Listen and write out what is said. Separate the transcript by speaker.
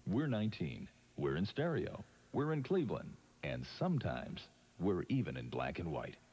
Speaker 1: We're 19. We're in stereo. We're in Cleveland. And sometimes we're even in black and white.